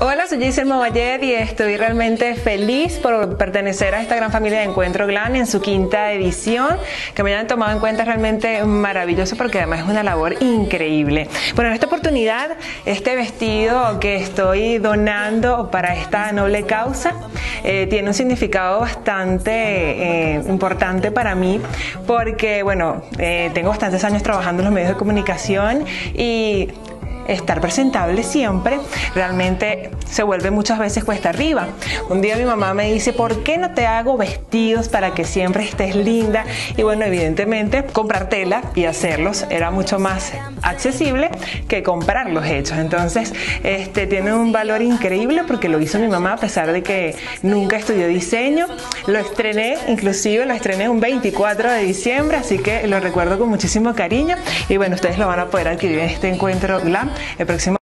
Hola, soy Giselle Movallet y estoy realmente feliz por pertenecer a esta gran familia de Encuentro Glam en su quinta edición. Que me hayan tomado en cuenta es realmente maravilloso porque además es una labor increíble. Bueno, en esta oportunidad, este vestido que estoy donando para esta noble causa tiene un significado bastante importante para mí porque, bueno, tengo bastantes años trabajando en los medios de comunicación y estar presentable siempre realmente se vuelve muchas veces cuesta arriba. Un día mi mamá me dice, ¿por qué no te hago vestidos para que siempre estés linda? Y bueno, evidentemente comprar tela y hacerlos era mucho más accesible que comprarlos hechos. Entonces tiene un valor increíble porque lo hizo mi mamá a pesar de que nunca estudió diseño. Lo estrené, inclusive lo estrené un 24 de diciembre, así que lo recuerdo con muchísimo cariño. Y bueno, ustedes lo van a poder adquirir en este Encuentro Glam el próximo